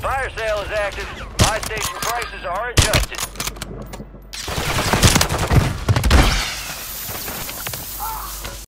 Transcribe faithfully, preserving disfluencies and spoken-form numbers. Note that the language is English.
Fire sale is active. Buy station prices are adjusted.